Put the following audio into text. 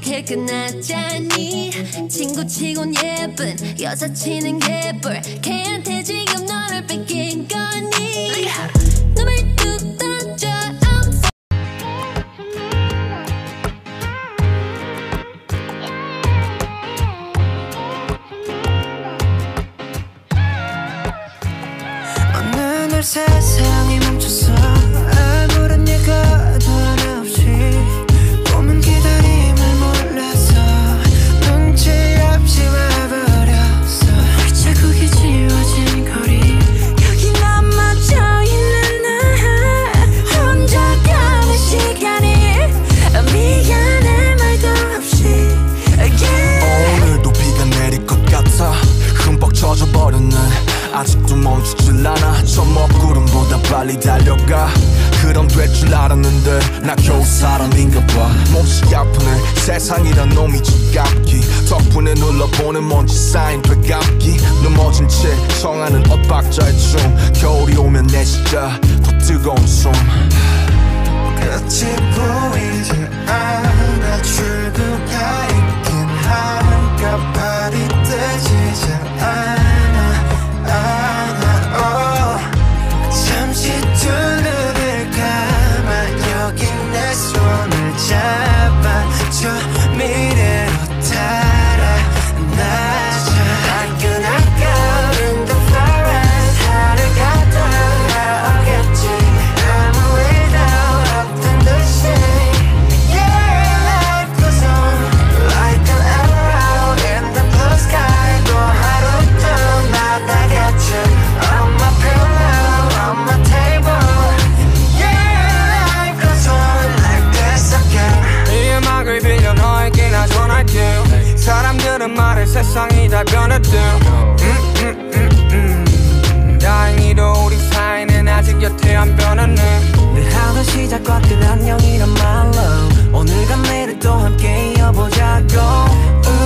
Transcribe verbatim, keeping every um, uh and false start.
어떻게 끝났자니 친구치곤 예쁜 여사친은 개뿔 걔한테 지금 너를 뺏긴 거니 눈을 뚝 던져 어느 날 세상이 멈췄어 아무런 예고도 하나 없이 꿈은 기다림을 몰라서 눈치 없이 와버렸어 자국이 지워진 거리 여기 넘어져있는 나 혼자 가는 시간이 미안해 말도 없이 yeah. 오늘도 비가 내릴 것 같아 흠뻑 젖어버렸네 아직도 멈추질 않아 저 먹구름보다 빨리 달려가 그럼 될 줄 알았는데 나 겨우 사람인가 봐 몹시 아프네 세상이란 놈이 지갑기 덕분에 눌러보는 먼지 쌓인 되감기 넘어진 채 청하는 엇박자의 춤 겨울이 오면 내 진짜 더 뜨거운 숨 끝이 보이지 않아 출구가 있긴 한가발이 뜨지 않아 않아 oh. 잠시 두 눈을 감아 여기 내 손을 잡아줘 미래로 달아나자 화끈한 girl in the forest 하루가 돌아오겠지 아무 일도 없던 듯이 yeah life goes on like an arrow in the blue sky 또 하루 또 만나겠지 on my pillow on my table yeah life goes on like this again 이 음악을 빌려 너에게 나 전할게 사람들은 말해 세상이 다 변했대 음, 음, 음, 음. 다행히도 우리 사이는 아직 여태 안 변했네 늘 하던 시작과 끝 안녕이란 말로 오늘과 내일 또 함께 이어보자고